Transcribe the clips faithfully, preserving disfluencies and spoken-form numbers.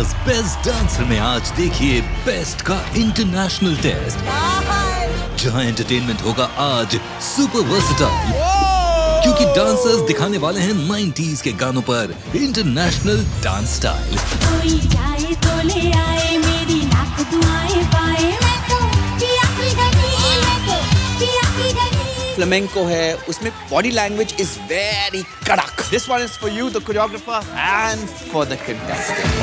India's best dancer में आज देखिए बेस्ट का इंटरनेशनल टेस्ट, जहां एंटरटेनमेंट होगा आज सुपर वर्सेटाइल, क्योंकि डांसर्स दिखाने वाले हैं नाइंटीज़ के गानों पर इंटरनेशनल डांस स्टाइल। कोई आए तो ले आए, मेरी नाक दुआएं पाए, मैं तो पिया की गली, मैं तो पिया की गली। फ्लेमेंको है, उसमें बॉडी लैंग्वेज इज वेरी कड़क। This one is for you the choreographer and for the contestant.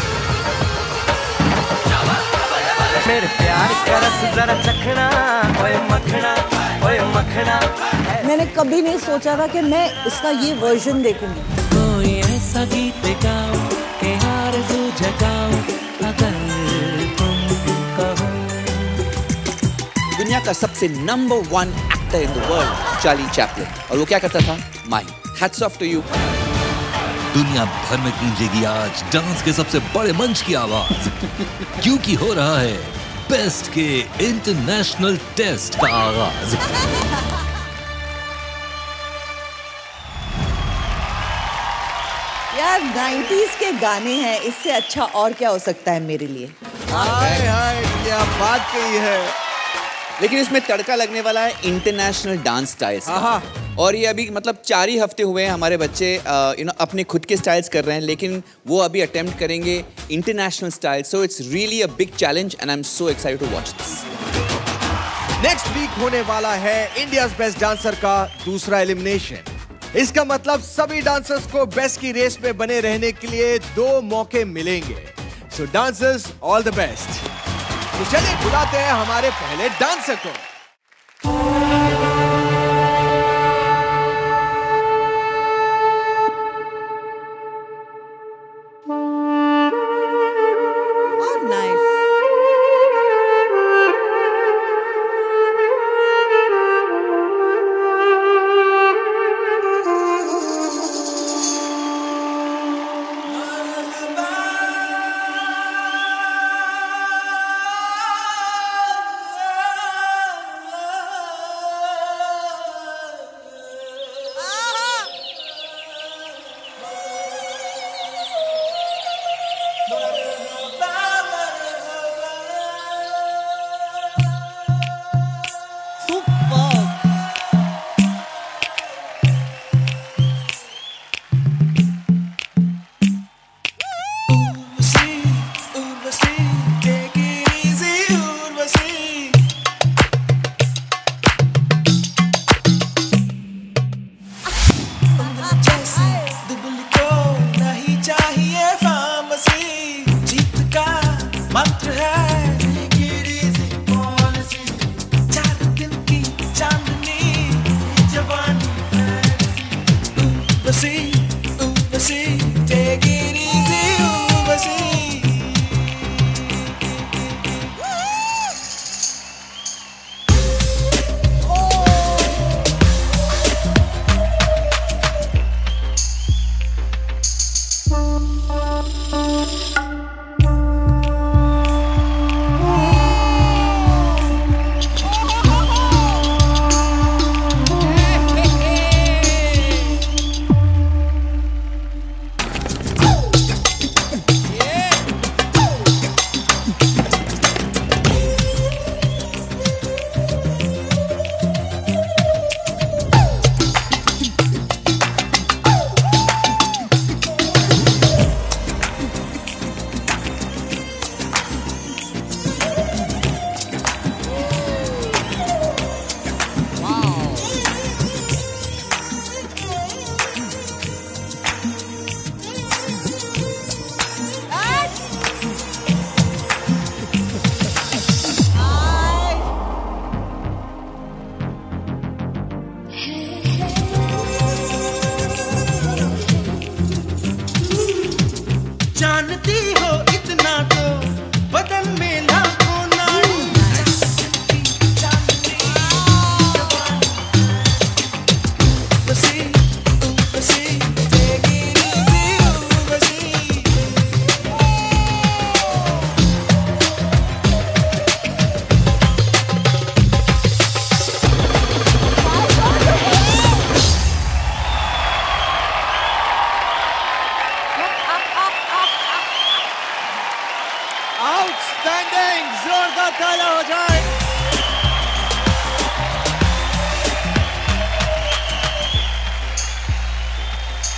मेरे प्यार का रस जरा चखना, ओए मखना, ओए मखना। मैंने कभी नहीं सोचा था कि मैं इसका ये वर्जन देखूंगी। कोई ऐसा गीत गाओ कि आरज़ू जगाओ, अगर तुम कहो। दुनिया का सबसे number one actor in the world Charlie Chaplin, और वो क्या करता था? Mike. Hats off to you. दुनिया भर में गूंजेगी आज डांस के सबसे बड़े मंच की आवाज, क्योंकि हो रहा है बेस्ट के इंटरनेशनल टेस्ट का आगाज। यार नाइंटीज़ के गाने हैं, इससे अच्छा और क्या हो सकता है मेरे लिए। हाय हाय क्या बात कही है। लेकिन इसमें तड़का लगने वाला है इंटरनेशनल डांस स्टाइल्स का। और ये अभी मतलब चार ही हफ्ते हुए हैं हमारे बच्चे यू नो अपने खुद के स्टाइल्स कर रहे हैं, लेकिन वो अभी अटेम्प्ट करेंगे international style. So it's really a big challenge and I am so excited to watch this. Next week होने वाला है इंडियाज बेस्ट डांसर का दूसरा एलिमिनेशन। इसका मतलब सभी डांसर्स को बेस्ट की रेस में बने रहने के लिए दो मौके मिलेंगे। So dancers all the best. तो चलिए बुलाते हैं हमारे पहले डांसर को।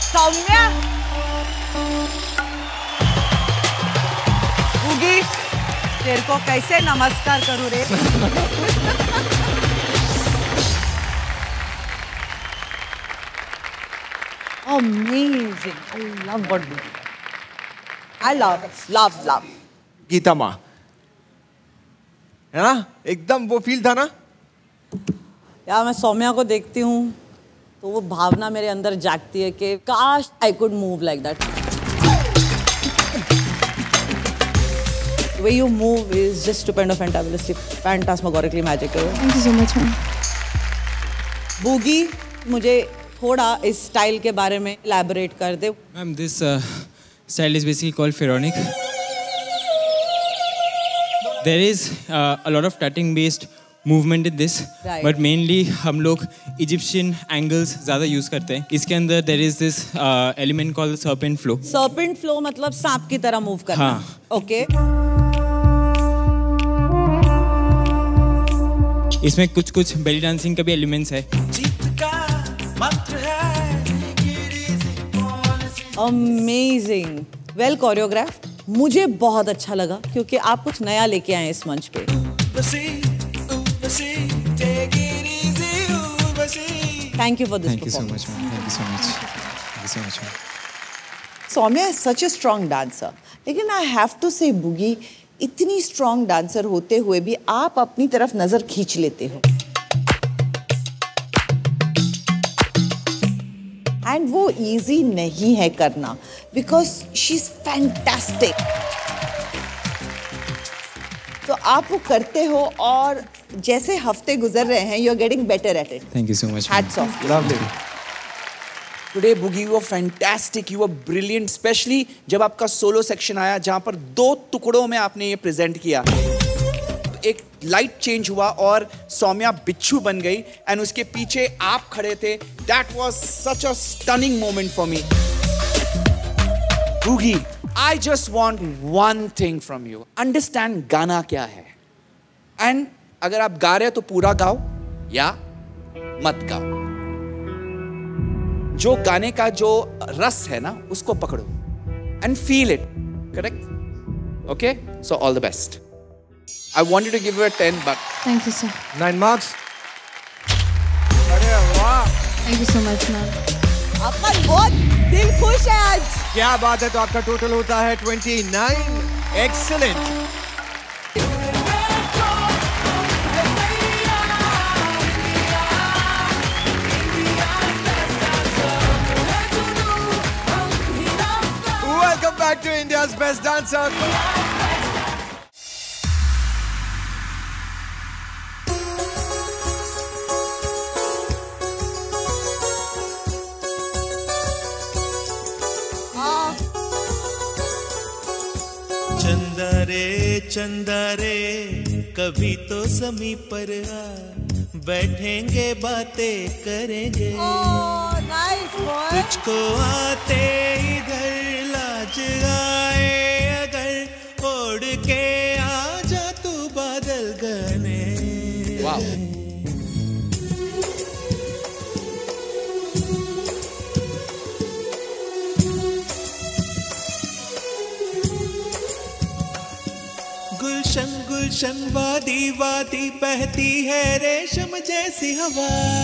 सौम्या उगी तेरे को कैसे नमस्कार करूं रे Amazing. I love what we do. I love, love, love. Gita माँ है ना, एकदम वो फील था ना। यार मैं सौम्या को देखती हूँ तो वो भावना मेरे अंदर जागती है कि काश I could move like that. The way you move is just stupendous, fantastic, phantasmagorically magical. Thank you so much, ma'am. Boogie, मुझे थोड़ा इस स्टाइल के बारे में elaborate कर दे। Ma'am, this uh, style is basically called pharaonic. There is uh, a lot of tutting based movement in this, right. but mainly हम लोग Egyptian angles ज़्यादा use करते हैं. इसके अंदर there is this uh, element called serpent flow. Serpent flow मतलब सांप की तरह move करना। हाँ. Okay. इसमें कुछ कुछ belly dancing का भी elements है. Amazing, well choreographed. मुझे बहुत अच्छा लगा क्योंकि आप कुछ नया लेके आए इस मंच पे। Thank you for this Thank you so performance. much, ma'am. Thank you so much. Thank you so much, ma'am. Saumya is such a strong dancer. लेकिन I have to say बुगी, इतनी strong dancer होते हुए भी आप अपनी तरफ नजर खींच लेते हो। And वो easy नहीं है करना because she's fantastic. तो आप वो करते हो और जैसे हफ्ते गुजर रहे हैं you're getting better at it. Thank you so much. Hats off. Lovely. Today Boogie, you were fantastic, you were brilliant, especially जब आपका सोलो सेक्शन आया जहाँ पर दो टुकड़ों में आपने ये प्रेजेंट किया। एक लाइट चेंज हुआ और सौम्या बिच्छू बन गई एंड उसके पीछे आप खड़े थे। That was such a stunning moment for me. Boogie, I just want one thing from you. Understand गाना क्या है एंड अगर आप गा रहे हो तो पूरा गाओ या मत गाओ। जो गाने का जो रस है ना उसको पकड़ो and feel it, correct? Okay, so all the best. I wanted to give you a ten, but Thank you, sir. Nine marks. अरे वाह. Thank you so much, ma'am. आपका बहुत दिल खुश है आज। क्या बात है, तो आपका टोटल होता है twenty-nine. Excellent. Welcome back to India's Best Dancer. चंदा रे चंदा रे कभी तो समीप पर आ, बैठेंगे बातें करेंगे। Oh, nice boy. तुझको आते इधर लाज आए अगर ओढ़ के आ जा तू बादल गने। wow. गुलशन गुलशन वादी वादी बहती है रेशम जैसी हवा।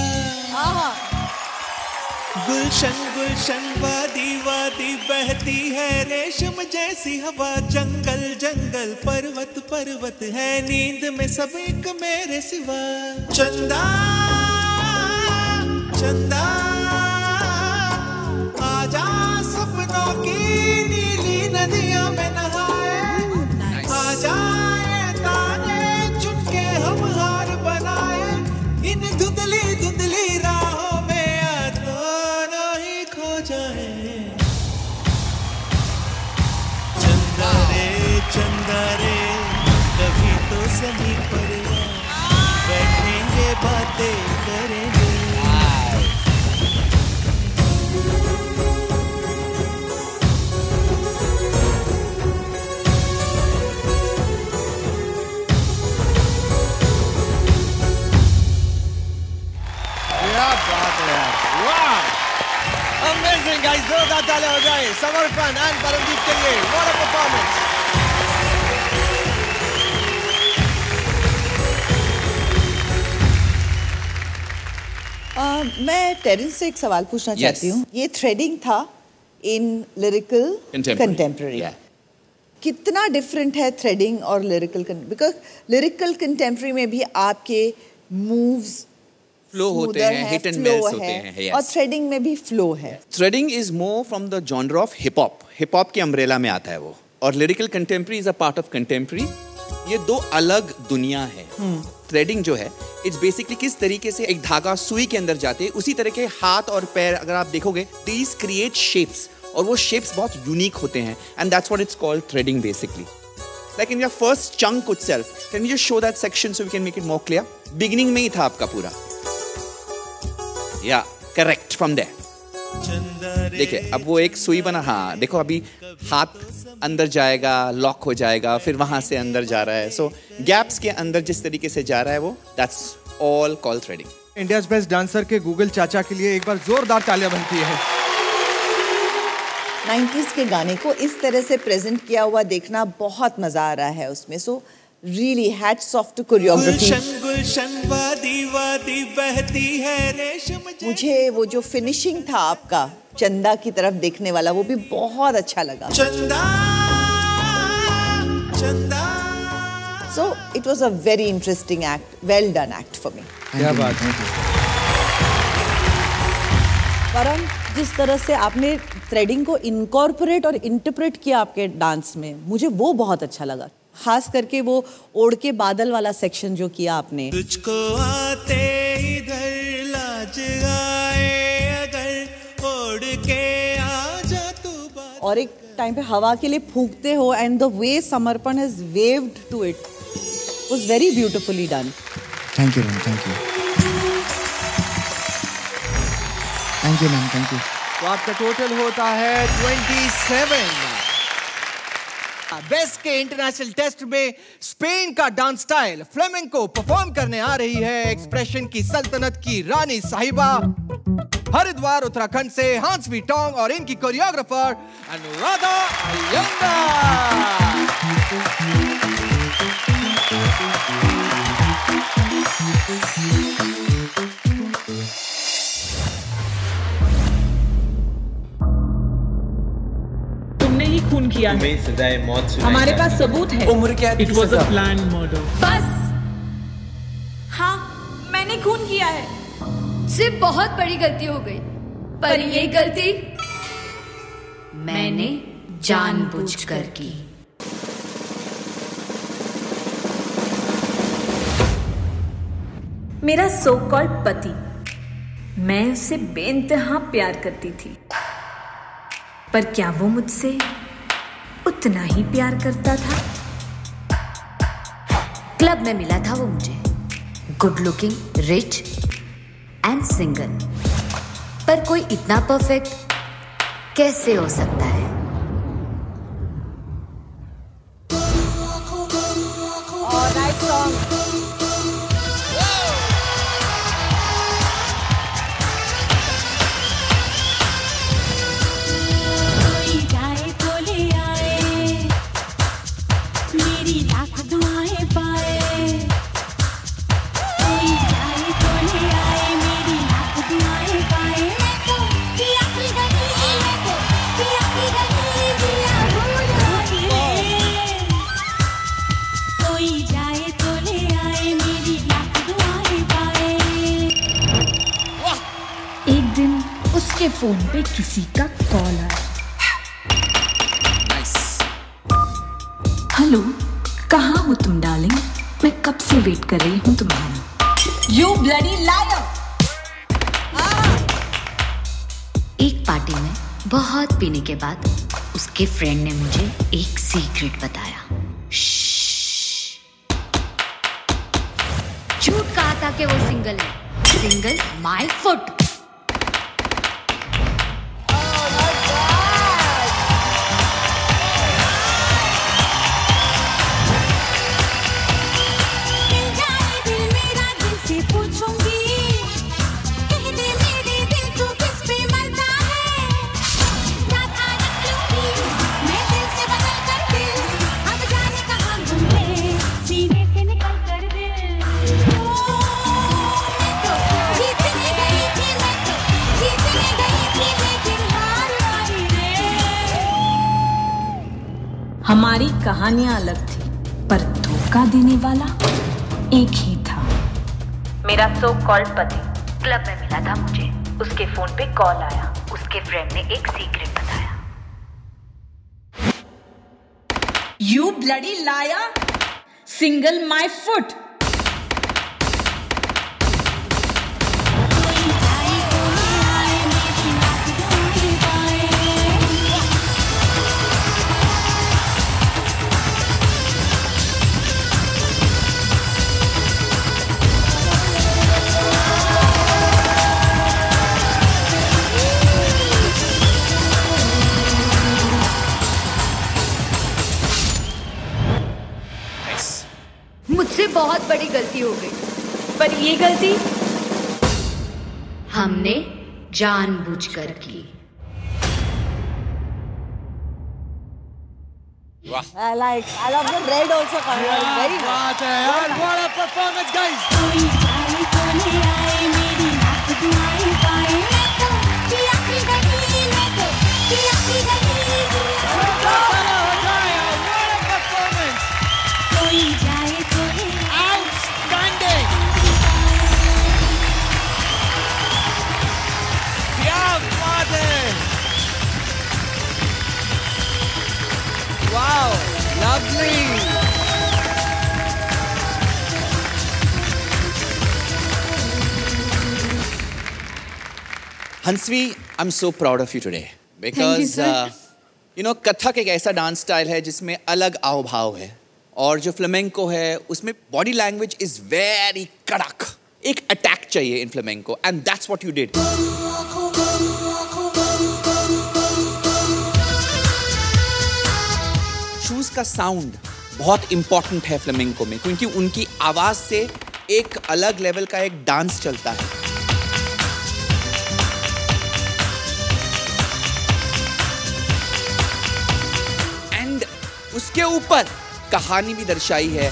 गुलशन गुलशन वादी वादी बहती है रेशम जैसी हवा। जंगल जंगल पर्वत पर्वत है नींद में सब एक मेरे सिवा। चंदा चंदा आजा सपनों की नीली नदियों में नहाए। आजा ये तारे चुनके हम हार बनाए। इन धुंधली धुंधली राहों में आ दोनों ही खो जाए। चंदा रे चंदा रे कभी तो सही पर बैठेंगे बातें करेंगे। क्या बात है यार, वाह. Amazing guys, जोरदार तालियां हो जाए समर्पण एंड परमजीत के लिए. What a performance. uh, मैं टेरेंस से एक सवाल पूछना yes. चाहती हूँ. ये थ्रेडिंग था इन लिरिकल कंटेम्प्रेरी. कितना डिफरेंट है थ्रेडिंग और लिरिकल? बिकॉज लिरिकल कंटेम्प्रेरी में भी आपके मूव्स फ्लो होते हैं, हिट एंड मिस होते हैं, yes. और थ्रेडिंग में भी फ्लो है. Threading is more from the genre of hip hop. Hip hop के अम्ब्रेला में आता है वो. और lyrical contemporary is a part of contemporary. ये दो अलग दुनिया है. थ्रेडिंग जो है इट्स बेसिकली किस तरीके से एक धागा सुई के अंदर जाते हैं, उसी तरह के हाथ और पैर अगर आप देखोगे, दीज क्रिएट शेप्स, और वो शेप्स बहुत यूनिक होते हैं. And that's what it's called threading basically. Like in your first chunk itself, can we just show that section so we can make it more clear? Beginning में ही था आपका पूरा. Yeah, correct from there. देखिए अब वो एक सुई बना. हाँ देखो अभी हाथ अंदर जाएगा, लॉक हो जाएगा, फिर वहां से अंदर जा रहा है. सो so, गैप्स के अंदर जिस तरीके से जा रहा है वो, that's all called threading. India's best dancer के गूगल चाचा के लिए एक बार जोरदार तालियां बनती है. नाइंटीज़ के गाने को इस तरह से प्रेजेंट किया हुआ देखना बहुत मजा आ रहा है उसमें. So really hats off to choreography. मुझे वो जो फिनिशिंग था आपका चंदा की तरफ देखने वाला, वो भी बहुत अच्छा लगा. चंदा चंदा. So it was a very interesting act. Well done act for me. क्या बात है. परम, जिस तरह से आपने थ्रेडिंग को इनकॉर्पोरेट और इंटरप्रेट किया आपके डांस में, मुझे वो बहुत अच्छा लगा. खास करके वो ओढ़ के बादल वाला सेक्शन जो किया आपने. तुझको आते इधर लाज आए अगर ओढ़ के आ जा तू. और एक टाइम पे हवा के लिए फूंकते हो, and the way Samarpan has waved to it was very beautifully done. Thank you ma'am. Thank you. Thank you ma'am. Thank you. तो आपका टोटल होता है सत्ताईस. बेस्ट के इंटरनेशनल टेस्ट में स्पेन का डांस स्टाइल फ्लेमेंको परफॉर्म करने आ रही है एक्सप्रेशन की सल्तनत की रानी साहिबा, हरिद्वार उत्तराखंड से हांसवी टोंग, और इनकी कोरियोग्राफर अनुराधा अयंगार. खून किया है. सजाए मौत सुनाई. हमारे पास सबूत है. उम्र क्या? It was a plan murder. बस. हाँ, मैंने खून किया है. सिर्फ बहुत बड़ी गलती हो गई, पर ये गलती मैंने जानबूझकर की. मेरा सो कॉल्ड पति, मैं उससे बेइंतहा प्यार करती थी, पर क्या वो मुझसे उतना ही प्यार करता था? क्लब में मिला था वो मुझे, good looking, rich and single. पर कोई इतना परफेक्ट कैसे हो सकता है? और नाइस सॉन्ग. उसके फोन पे किसी का कॉल आया. हेलो, कहाँ हो तुम डार्लिंग? मैं कब से वेट कर रही हूँ तुम्हारा. You bloody liar! एक पार्टी में बहुत पीने के बाद उसके फ्रेंड ने मुझे एक सीक्रेट बताया. झूठ कहा था कि वो सिंगल है. Single my foot. हमारी कहानियां अलग थी, पर धोखा देने वाला एक ही था। मेरा सो कॉल्ड पति क्लब में मिला था मुझे। उसके फोन पे कॉल आया, उसके फ्रेंड ने एक सीक्रेट बताया। You bloody liar! Single my foot! मुझसे बहुत बड़ी गलती हो गई, पर ये गलती हमने जानबूझकर की। I like, I love the red also. क्या बात है यार, what a performance guys! कोई जाए तो ले आए मेरी नाक दुआएं पाए, मैं तो पिया की गली, मैं तो पिया की गली। What a performance! कोई जाए तो ले Outstanding! क्या बात है! Wow, lovely! हंसवी, I'm so proud of you today because uh, you know Kathak एक ऐसा डांस स्टाइल है जिसमें अलग आव भाव है, और जो फ्लेमेंको है उसमें बॉडी लैंग्वेज इज वेरी कड़क, एक अटैक चाहिए in flamenco, and that's what you did. Shoes का साउंड बहुत इंपॉर्टेंट है फ्लेमेंको में, क्योंकि उनकी आवाज से एक अलग लेवल का एक डांस चलता है। एंड उसके ऊपर कहानी भी दर्शाई है।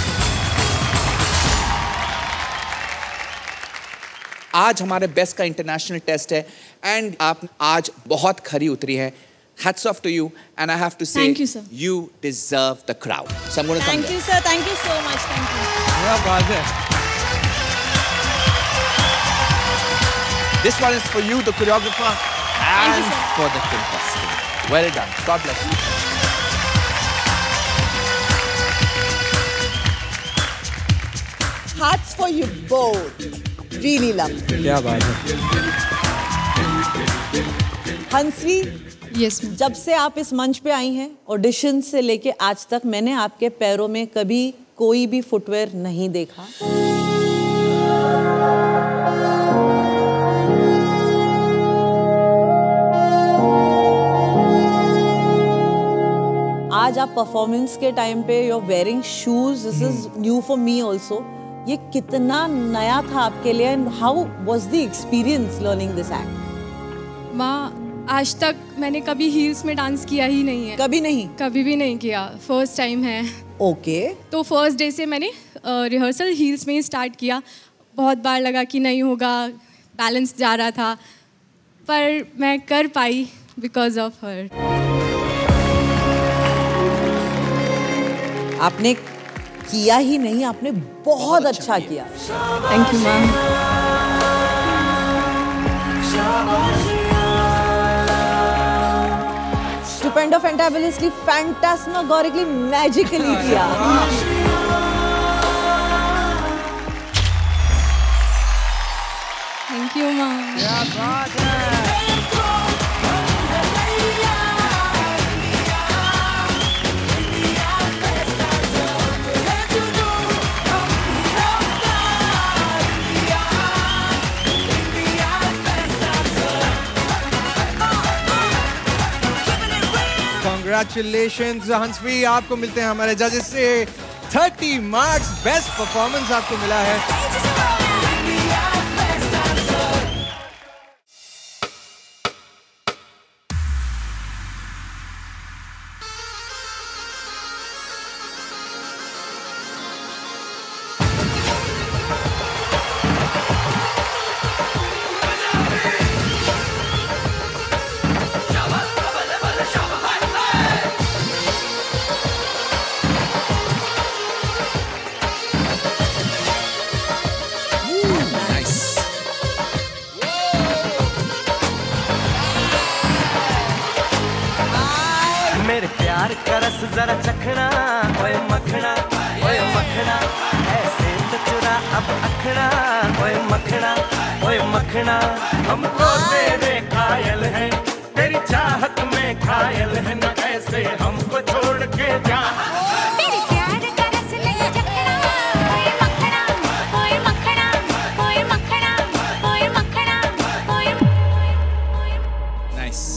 आज हमारे बेस्ट का इंटरनेशनल टेस्ट है, एंड आप आज बहुत खरी उतरी है। Hats off to you, and I have to say, Thank you, sir. You deserve the crowd. So I'm going to come Thank you, sir. Thank you so much. Thank you. क्या बात है! This one is for you, the choreographer, and you, for the contestant. Well done. God bless you. Hearts for you both. Really love. क्या बात है! हंसवी, yes, जब से आप इस मंच पे आई हैं, ऑडिशन से लेके आज तक मैंने आपके पैरों में कभी कोई भी फुटवेयर नहीं देखा। आज आप परफॉर्मेंस के टाइम पे you are wearing shoes, this is new for me also. ये कितना नया था आपके लिए, and how was the experience learning this act? माँ, आज तक मैंने कभी हील्स में डांस किया ही नहीं है। कभी नहीं? कभी भी नहीं किया, फर्स्ट टाइम है। Okay okay. तो फर्स्ट डे से मैंने रिहर्सल हील्स में ही स्टार्ट किया। बहुत बार लगा कि नहीं होगा, बैलेंस जा रहा था, पर मैं कर पाई बिकॉज ऑफ हर। आपने किया ही नहीं, आपने बहुत, बहुत अच्छा, अच्छा किया। Thank you ma'am. Stupendo, fantabulously, phantasmagorically, magically किया। Thank you ma'am. क्या बात है! Congratulations हंसवी, आपको मिलते हैं हमारे जजेस से तीस मार्क्स। बेस्ट परफॉर्मेंस आपको मिला है। का रस जरा चखना ओए मखना ओए मखना ऐसे तो चुरा अब अखना ओए मखना ओए मखना हम तो तेरे कायल हैं तेरी चाहत में घायल है न ऐसे हमको छोड़ के जा मेरे प्यार का रस ले चखना ओए मखना ओए मखना ओए मखना ओए मखना ओए नाइस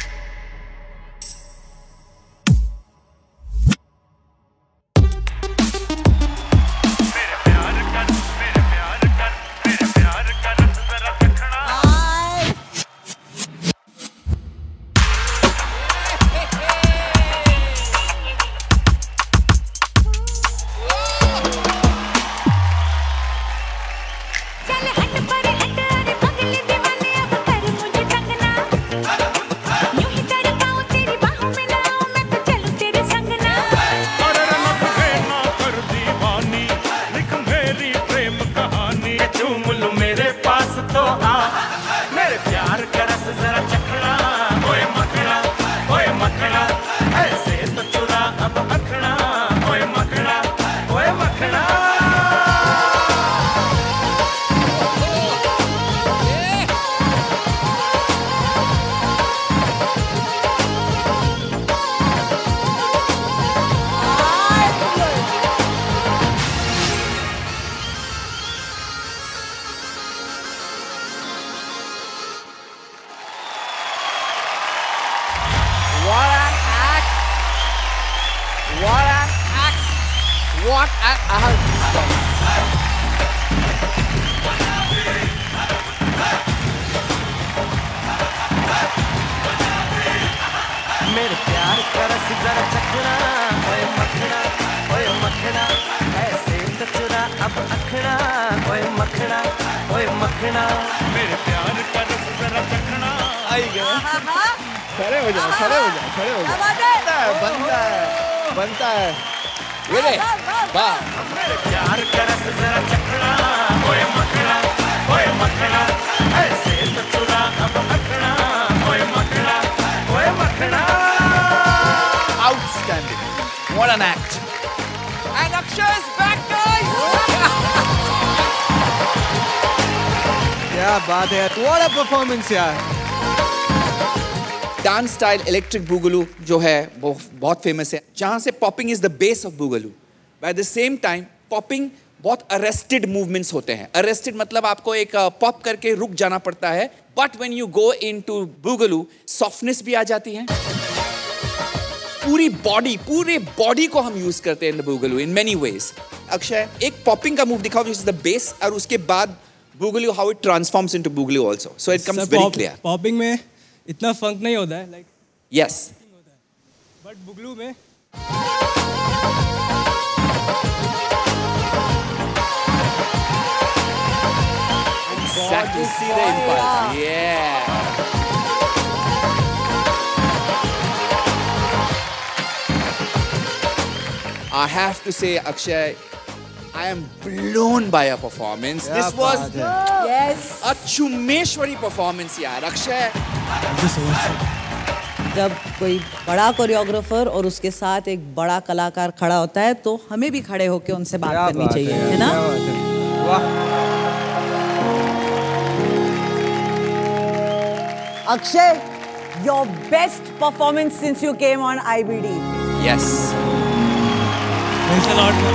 चल हट पर हट अरे पगले दीवाने अब कर मुझे तंगना यूं ही तड़पाऊं तेरी बाहों में ना आऊं मैं तो चलूं तेरे संग ना अरे रमक ना कर दीवानी लिख मेरी प्रेम कहानी चूम लूं मेरे पास तो आ मेरे प्यार का रस जरा चखना ओए मखना ओए मखना ऐसे तो चुरा अब अखना ओए मखना ओए मखना What an act! What an act! What an act! मेरे प्यार का रस जरा चखना ओए मखना ओए मखना ऐसे तो चुरा अब अखना ओए मखना ओए मखना मेरे प्यार का रस जरा चखना आई गया खड़े हो जाओ खड़े हो जाओ खड़े हो जाओ बनता है बनता है ये ले वाह मेरे प्यार का रस जरा चखना ओए मखना ओए मखना ऐसे तो चुरा अब अखना ओए मखना ओए मखना outstanding what an act and Akshay is back guys क्या बात है what a performance यार डांस स्टाइल इलेक्ट्रिक बूगलू जो है वो बहुत फेमस है जहां से popping is the base of boogaloo by the same time popping बहुत अरेस्टेड मूवमेंट्स होते हैं अरेस्टेड मतलब आपको एक पॉप uh, करके रुक जाना पड़ता है but when you go into boogaloo softness भी आ जाती है पूरी बॉडी पूरे बॉडी को हम यूज करते हैं in the boogaloo in many ways Akshay एक पॉपिंग का मूव दिखाओ विच इज द बेस और उसके बाद boogaloo how it transforms into boogaloo also so it comes very clear popping में इतना फंक नहीं होता है लाइक यस बट बुगलू में exactly see the impulse yeah I have to say Akshay I am blown by your performance this was yes a chumeshwari performance yaar Akshay जब कोई बड़ा choreographer और उसके साथ एक बड़ा कलाकार खड़ा होता है तो हमें भी खड़े होकर उनसे बात करनी चाहिए है ना Akshay your best performance since you came on I B D yes thanks a lot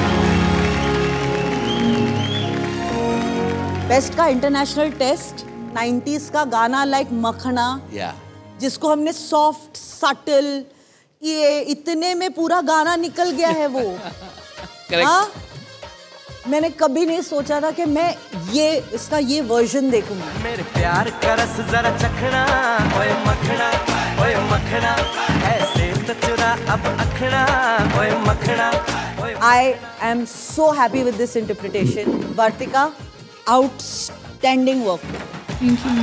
best का इंटरनेशनल टेस्ट नाइंटीज़ का गाना लाइक मखना yeah जिसको हमने सॉफ्ट सटल ये इतने में पूरा गाना निकल गया है वो हाँ मैंने कभी नहीं सोचा था कि मैं ये इसका ये वर्जन देखूंगी मेरे प्यार का रस जरा चखना ओए मखना ओए मखना ऐसे तो चुरा अब अखना ओए मखना I am so happy with this interpretation Vartika outstanding work Thank you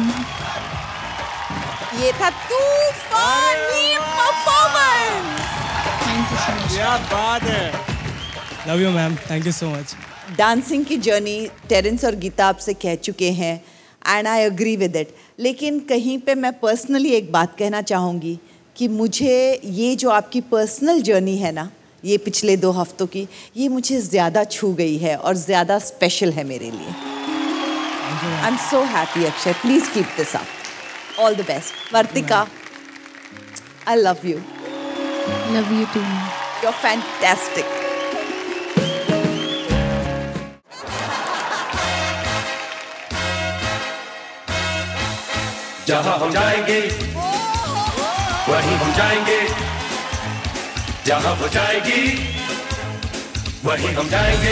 ये था तूफानी performance Thank you so much क्या बात है love you ma'am thank you so much dancing की जर्नी टेरेंस और गीता आपसे कह चुके हैं and I agree with it लेकिन कहीं पे मैं पर्सनली एक बात कहना चाहूँगी कि मुझे ये जो आपकी पर्सनल जर्नी है ना, ये पिछले दो हफ्तों की, ये मुझे ज़्यादा छू गई है और ज़्यादा स्पेशल है मेरे लिए। I am so happy Akshay, please keep this up. All the best. Vartika, I love you. Love you too. You are fantastic. जहाँ हम जाएंगे वहीं हम जाएंगे, जहाँ वो जाएगी वहीं हम जाएंगे।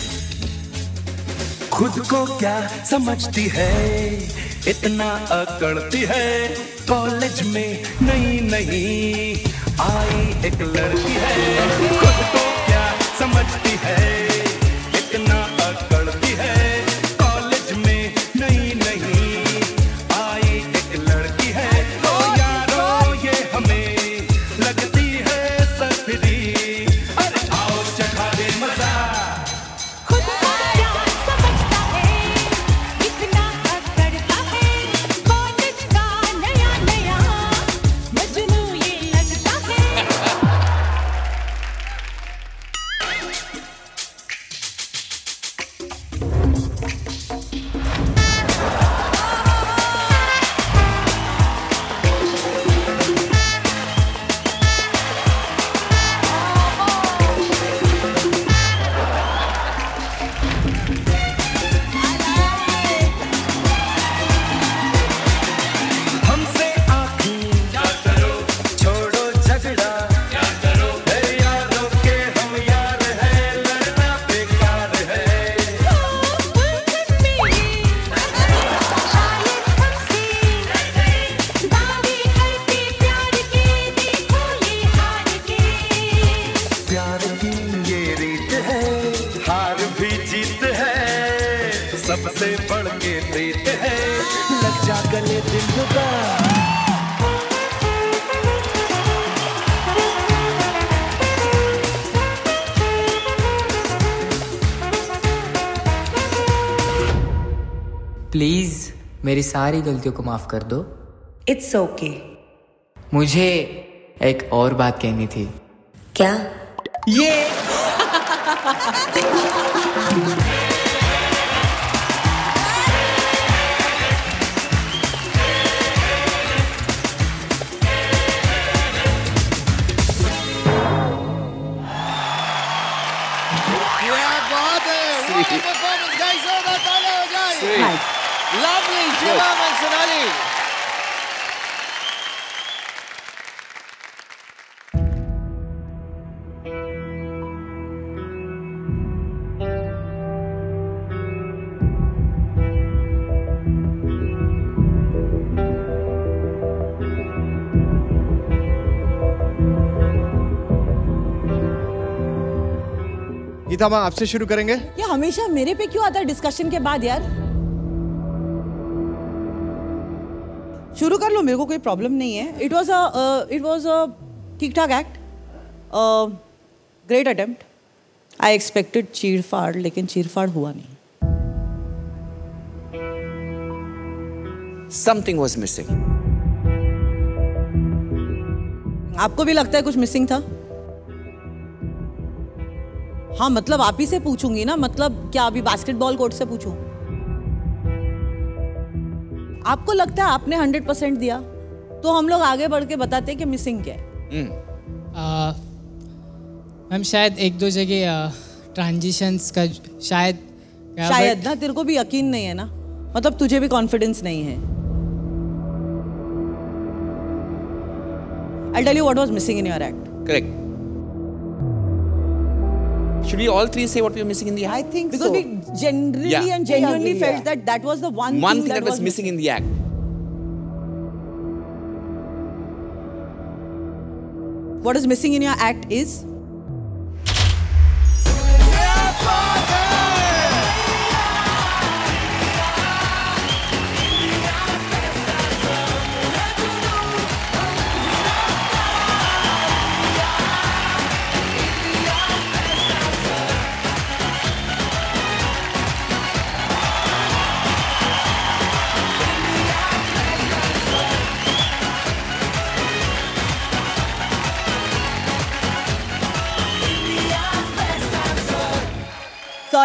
खुद को क्या समझती है, इतना अकड़ती है। कॉलेज में नई नई आई एक लड़की है। खुद को क्या समझती है, इतना अकड़ती है। कॉलेज में नई नई आई एक लड़की है। ओ यारो ये हमें लगती है सफरी। अरे आओ चखा दे मजा। खुद को क्या समझता है, इतना अकड़ता है। कॉलेज का नया नया मजनू ये लगता है। हमसे आँखें क्या करो, छोड़ो झगड़ा क्या करो। है यारों के हम यार हैं, लड़ना बेकार है। प्यार की ये रीत है, हार भी जीत है। सबसे बढ़ के प्रीत है, लग जा गले दिल का। प्लीज मेरी सारी गलतियों को माफ कर दो। It's okay. मुझे एक और बात कहनी थी। क्या? ये Lovely, Shivam and Sonali. Gita माँ, आपसे शुरू करेंगे। ये हमेशा मेरे पे क्यों आता है डिस्कशन के बाद यार? शुरू कर लो, मेरे को कोई प्रॉब्लम नहीं है। It was a it was a ठीक ठाक act, great attempt. I expected चीड़ फाड़, लेकिन चीड़ फाड़ हुआ नहीं। Something was missing. आपको भी लगता है कुछ मिसिंग था? हाँ, मतलब आप ही से पूछूंगी ना। मतलब क्या अभी बास्केटबॉल कोर्ट से पूछूं? आपको लगता है आपने हंड्रेड परसेंट दिया, तो हम लोग आगे बढ़ के बताते हैं कि मिसिंग क्या है। मैम शायद एक दो जगह ट्रांजिशंस का शायद शायद ना, तेरे को भी यकीन नहीं है ना, मतलब तुझे भी कॉन्फिडेंस नहीं है। I'll tell you what was missing in your act. Correct. Should we all three say what we were missing in the act? I think Because so. we generally Yeah. and genuinely Yeah. felt that that was the one, One thing, thing that was missing in the act. What is missing in your act is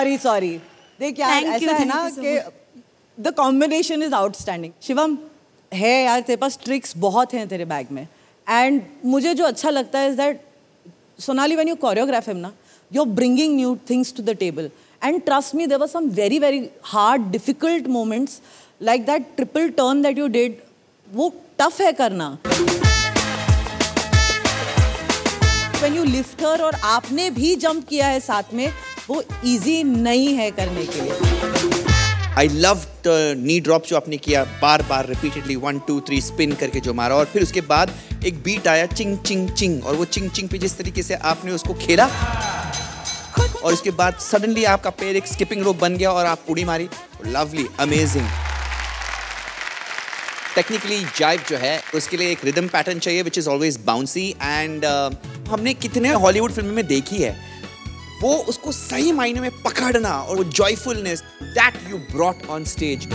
sorry sorry देख यार Thank you, ऐसा है thank ना you so कि the combination is outstanding. Shivam है यार तेरे पास tricks बहुत हैं तेरे बैग में एंड मुझे जो अच्छा लगता है is that Sonali when you choreograph him ना you are bringing new things to the table and trust me there were some very very hard difficult moments like that triple turn that you did. वो tough है करना. When you lift हर और आपने भी jump किया है साथ में वो इजी नहीं है करने के लिए. I love the knee drop जो आपने किया बार बार repeatedly one two three spin करके जो मारा और फिर उसके बाद एक बीट आया चिंग चिंग चिंग और वो चिंग चिंग पे जिस तरीके से आपने उसको खेला और उसके बाद सडनली आपका पैर एक स्किपिंग रोप बन गया और आप उड़ी मारी. Lovely amazing. टेक्निकली जाइव जो है उसके लिए एक रिदम पैटर्न चाहिए which is always bouncy and हमने कितने हॉलीवुड फिल्म में देखी है वो उसको सही मायने में पकड़ना और वो joyfulness that you brought on stage.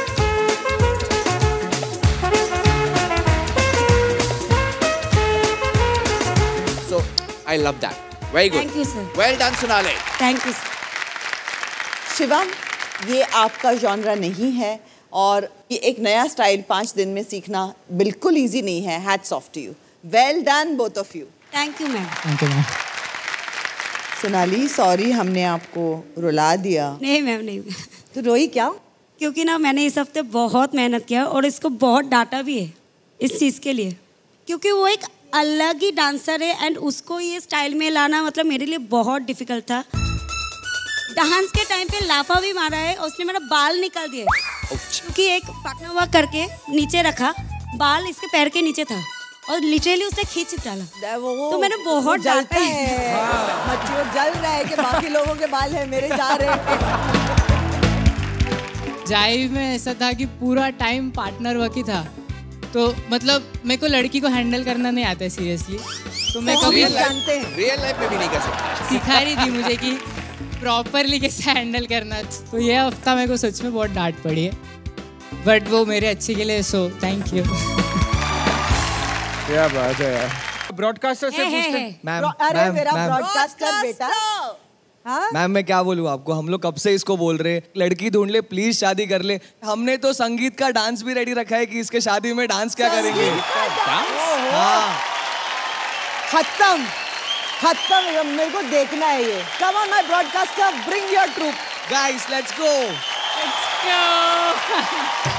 So I love that. Very good. Thank you, sir. Well done Sonali. Thank you. Shivam ये आपका जॉनरा नहीं है और ये एक नया स्टाइल पाँच दिन में सीखना बिल्कुल इजी नहीं है. Hats off to you. Well done both of you. Thank you ma'am. Thank you ma'am. Sonali sorry हमने आपको रुला दिया. नहीं मैम नहीं. तो रोई क्या? क्योंकि ना मैंने इस हफ्ते बहुत मेहनत किया और इसको बहुत डांटा भी है इस चीज़ के लिए क्योंकि वो एक अलग ही डांसर है एंड उसको ये स्टाइल में लाना मतलब मेरे लिए बहुत डिफिकल्ट था. डांस के टाइम पे लाफा भी मारा है और उसने मेरा बाल निकाल दिया क्योंकि एक पकना हुआ करके नीचे रखा बाल इसके पैर के नीचे था और लिटरली उसने खींच डाला. वो, वो, तो मैंने बहुत डांटा है. मच्छी वो जल रहा है कि बाकी लोगों के बाल है मेरे जा रहे हैं. जाइव में ऐसा था कि पूरा टाइम पार्टनर वर्क ही था तो मतलब मेरे को लड़की को हैंडल करना नहीं आता है सीरियसली. तो मैं कभी जानते हैं रियल लाइफ में भी नहीं कर सकता. सिखा रही थी मुझे कि प्रॉपरली कैसे हैंडल करना. तो ये हफ्ता मेरे को सच में बहुत डांट पड़ी है बट वो मेरे अच्छे के लिए. So thank you. क्या बात है यार. ब्रॉडकास्टर से पूछते हैं. मैम अरे मेरा ब्रॉडकास्टर बेटा. हाँ? मैम मैं क्या बोलूँ आपको हम लोग कब से इसको बोल रहे हैं लड़की ढूंढ ले प्लीज शादी कर ले. हमने तो संगीत का डांस भी रेडी रखा है कि इसके शादी में डांस क्या करेंगे. हाँ. खत्म खत्म मेरे को देखना है ये. Come on my broadcaster bring your troupe. Guys let's go. Let's go.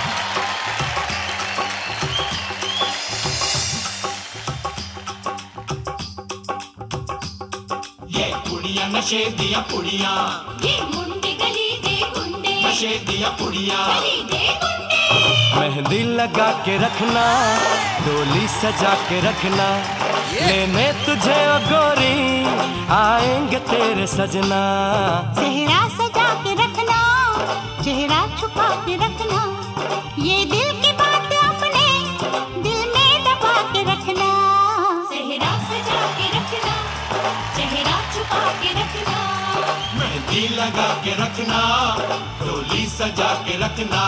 ये कुड़ियां नशे दिया कुड़ियां ये मुंडे गली दे गुंडे नशे दिया कुड़ियां गली दे गुंडे. मेहंदी लगा के रखना डोली सजा के रखना लेने तुझे ओ गोरी आएंगे तेरे सजना. चेहरा सजा के रखना चेहरा छुपा के रखना ये दिल की बात अपने दिल में दबा के रखना. चेहरा सजा के रखना चेहरा छुपा के रखना मेहंदी लगा के रखना डोली सजा के रखना.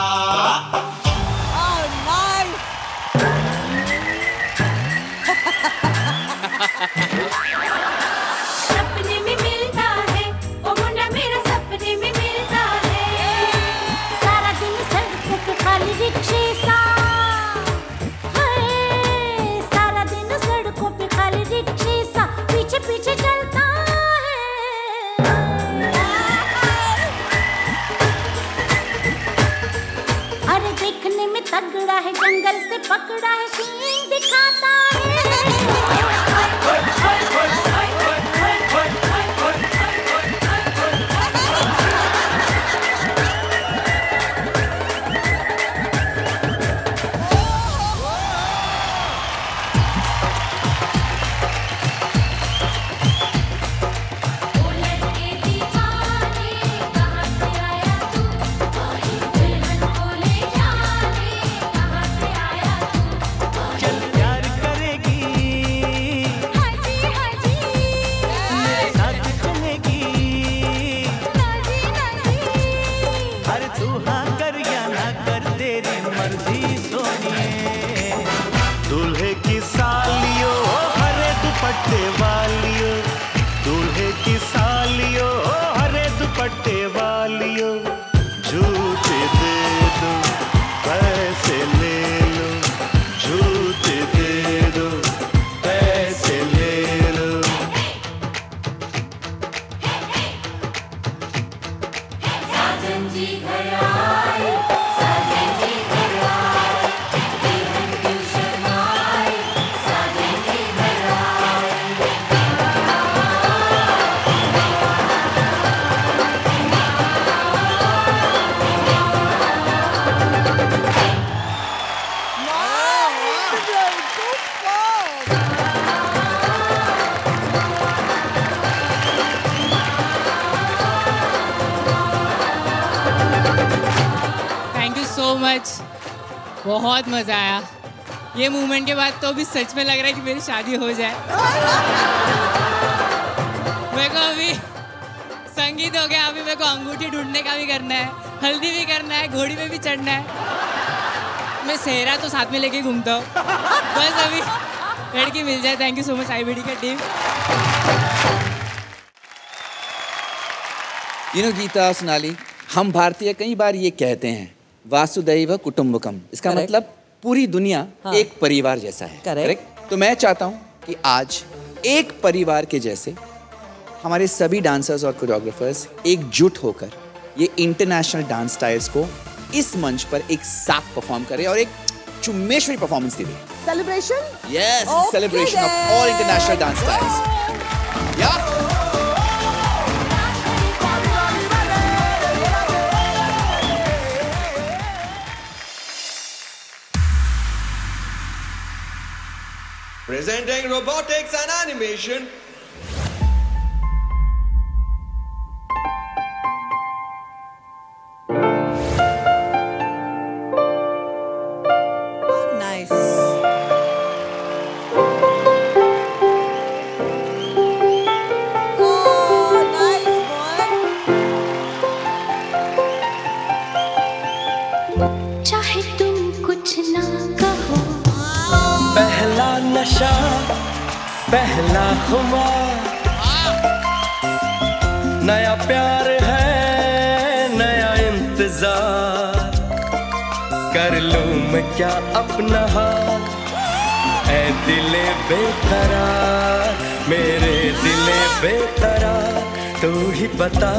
सपने में मिलता है वो मुंडा मेरा सपने में मिलता है. सारा दिन सड़कों पे खाली रिक्शे सा है. सारा दिन सड़कों पे खाली रिक्शे सा पीछे पीछे चलता है. अरे देखने में तगड़ा है जंगल से पकड़ा है सींग दिखाता है. के मच, बहुत मज़ा आया। ये मूवमेंट के बाद तो अभी सच में लग रहा है कि मेरी शादी हो जाए। मेरे को अभी संगीत हो गया, अभी मेरे को अंगूठी ढूंढने का भी करना है, हल्दी भी करना है, घोड़ी पे भी चढ़ना है। मैं सेहरा तो साथ में लेके घूमता हूँ। बस अभी लड़की मिल जाए। Thank you so much I B D का team. You know Geeta, Sonali, हम भारतीय कई बार ये कहते हैं वासुदैव कुटुंबकम। इसका Correct. मतलब पूरी दुनिया हाँ. एक परिवार जैसा है। करेक्ट। तो मैं चाहता हूँ कि आज एक परिवार के जैसे हमारे सभी डांसर्स और कोरियोग्राफर्स एकजुट होकर ये इंटरनेशनल डांस स्टाइल्स को इस मंच पर एक साथ परफॉर्म करें और एक चुम्मेश्वरी परफॉर्मेंस दे दें। Celebration? Yes, celebration of all international dance styles. या Presenting robotics and animation. Oh, nice. Oh, nice boy. चाहे तुम कुछ ना कहो, पहला नशा, पहला खुमार, नया प्यार है, नया इंतजार, कर लूं मैं क्या अपना हाल, ऐ दिले बेकरार, मेरे दिले बेकरार, तू ही बता।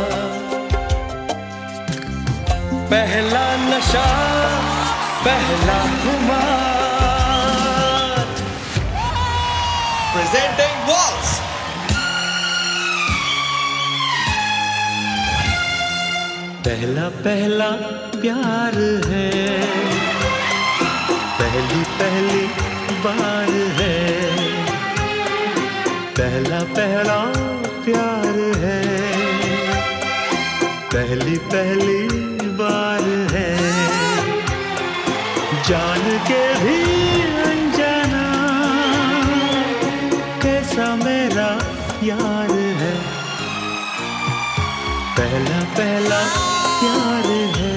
पहला नशा, पहला खुमार। Presenting waltz. पहला पहला प्यार है, पहली पहली बार है, पहला पहला प्यार है, पहली पहली बार है, जान के भी अनजाना कैसा मेरा यार है, पहला पहला प्यार है,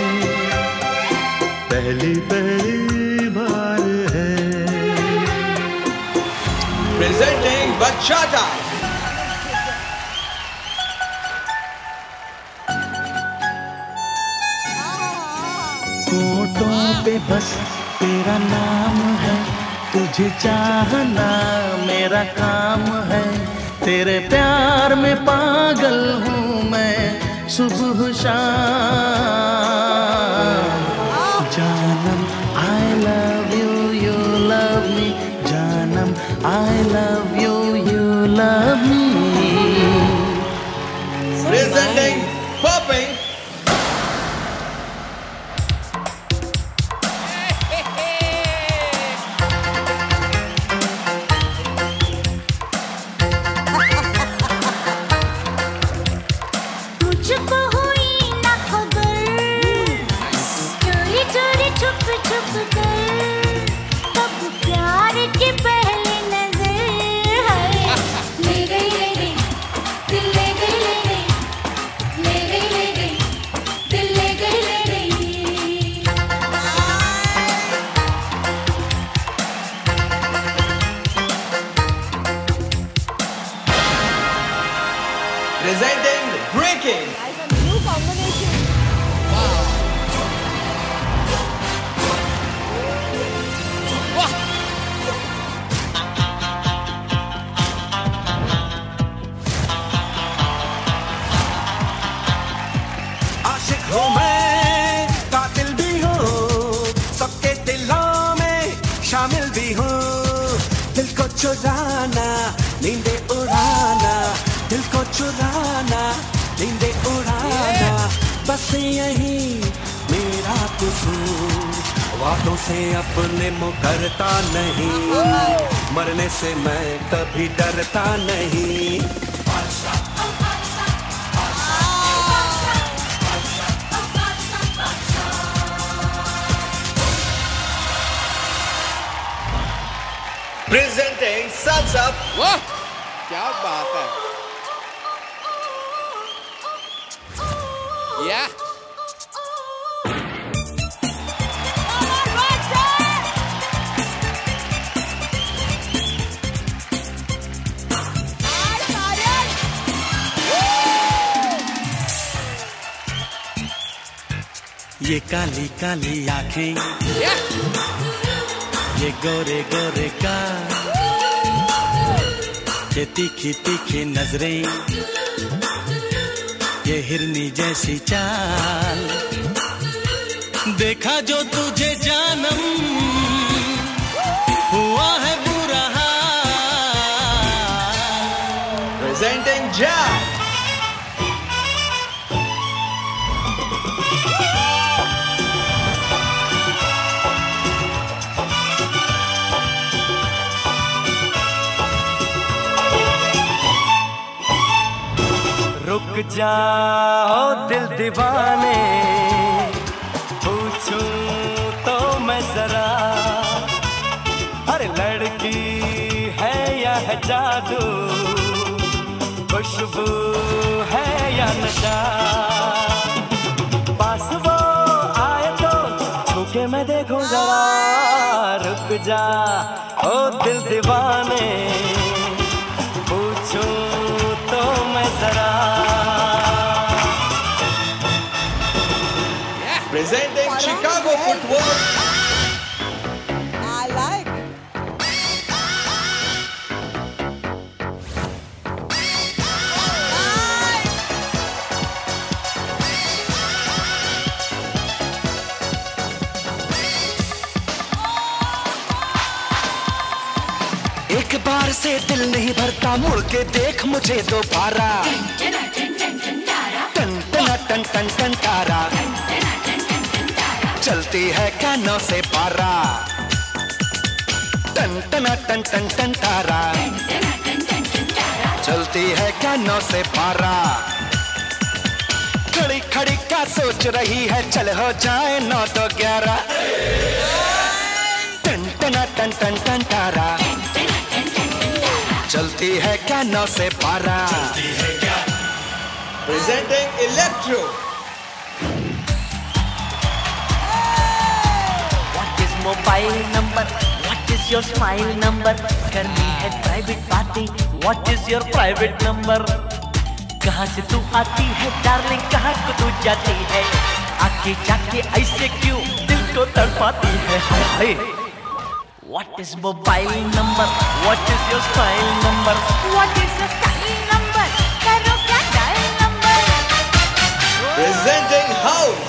पहली पहली बार है। Presenting bachata. होठों पे बस तेरा नाम है, तुझे चाहना मेरा काम है, तेरे प्यार में पागल हूँ मैं सुबह शाम। जानम I love you, you love me, जानम I love you, you love me. Presenting popping. Presenting breaking. New combination. आशिक हूँ मैं, कातिल भी हूँ, सबके दिलों में शामिल भी हूँ। दिल को चुराना, नींदे उड़ाना, दिल को चुराना, नींदे उड़ाना, बस यही मेरा कसूर। वादों से अपने मुकरता नहीं, मरने से मैं कभी डरता नहीं। Presenting Sums Up. वाह, क्या बात है। Yeah. ये काली काली आंखें, ये गोरे गोरे का, ये तीखी तीखी नजरें, ये हिरनी जैसी चाल, देखा जो तुझे जानम हुआ है बुरा हाल। Presenting Jack. रुक जाओ दिल दीवाने, पूछूं तो मैं जरा, हर लड़की है या है जादू, खुशबू है या नशा, पास वो आए तो छूके मैं देखूं जरा, रुक जा ओ दिल दीवाने, पूछूं तो मैं जरा। Presenting Chicago Footwork. I like. एक बार से दिल नहीं भरता, मुड़ के देख मुझे दोबारा, टन टन टन टन टन तारा, चलती है कानों से पारा, टन टन टन टन टन तारा, चलती है कानों से पारा, खड़ी खड़ी क्या सोच रही है, चल हो जाए नौ तो ग्यारह, टन टन टन टन टन तारा, चलती है कानों से पारा। Presenting Electro. Mobile number, what is your smile number, करनी है प्राइवेट बातें, what is your private number, कहाँ से तू आती है डार्लिंग, कहाँ को तू जाती है, आके जाके ऐसे क्यों दिल को तड़पाती है, हाय हाय। What is mobile number, what is your smile number, what is your style number, करो क्या डायल नंबर। Presenting House.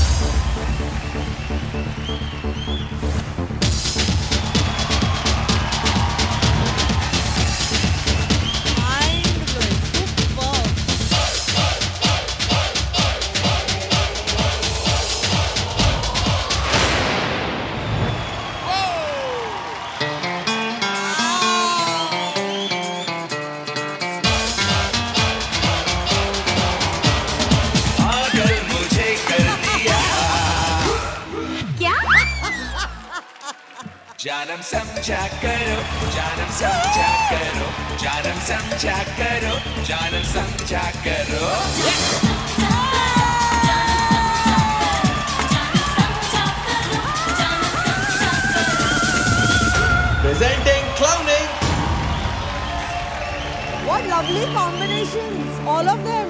जानम समझा करो, जानम समझा करो, जानम समझा करो, जानम समझा करो। Presenting Clowning. What lovely combinations, all of them.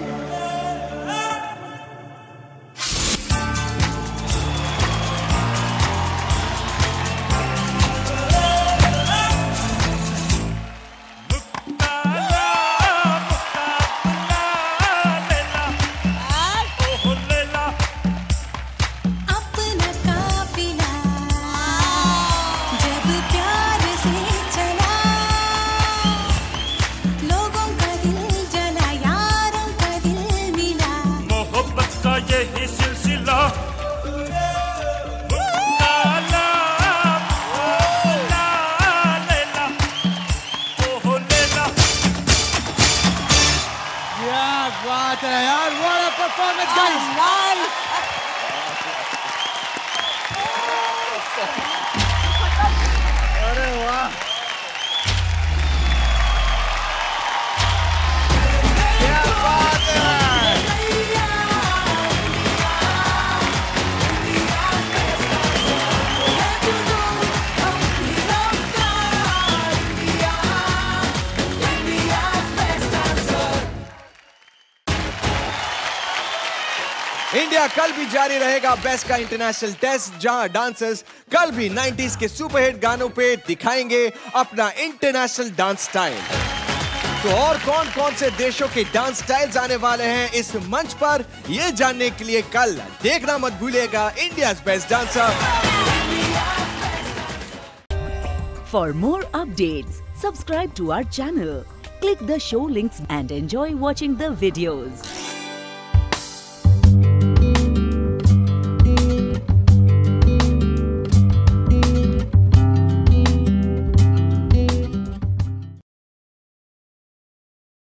India कल भी जारी रहेगा बेस्ट का इंटरनेशनल टेस्ट, जहां डांसर्स कल भी नाइंटीज़ के सुपरहिट गानों पे दिखाएंगे अपना इंटरनेशनल डांस स्टाइल। तो और कौन कौन से देशों के डांस स्टाइल्स आने वाले हैं इस मंच पर, ये जानने के लिए कल देखना मत भूलिएगा India's best dancer. For more updates, subscribe to our channel, click the show links and enjoy watching the videos.